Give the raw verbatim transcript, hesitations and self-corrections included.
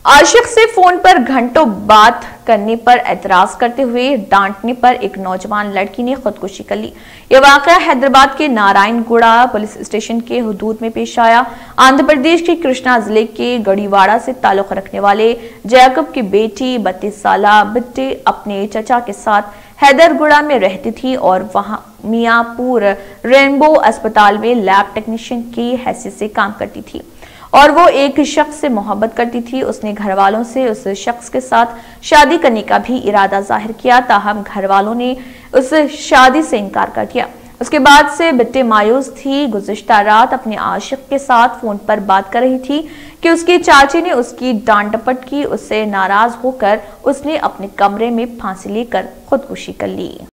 आशिक से फोन पर घंटों बात करने पर एतराज करते हुए डांटने पर एक नौजवान लड़की ने खुदकुशी कर ली। यह वाकया हैदराबाद के नारायणगुड़ा पुलिस स्टेशन के हुदूद में पेश आया। आंध्र प्रदेश के कृष्णा जिले के गढ़ीवाड़ा से ताल्लुक रखने वाले जैकब की बेटी बत्तीस साल बिट्टी अपने चचा के साथ हैदरगुड़ा में रहती थी और वहां मियापुर रेनबो अस्पताल में लैब टेक्नीशियन की हैसियत से काम करती थी और वो एक शख्स से मोहब्बत करती थी। उसने घर वालों से उस शख्स के साथ शादी करने का भी इरादा जाहिर किया, ताहम घर वालों ने उस शादी से इनकार कर दिया। उसके बाद से बिट्टी मायूस थी। गुज़िश्ता रात अपने आशिक के साथ फोन पर बात कर रही थी कि उसकी चाची ने उसकी डांट डपट की। उससे नाराज होकर उसने अपने कमरे में फांसी लेकर खुदकुशी कर ली।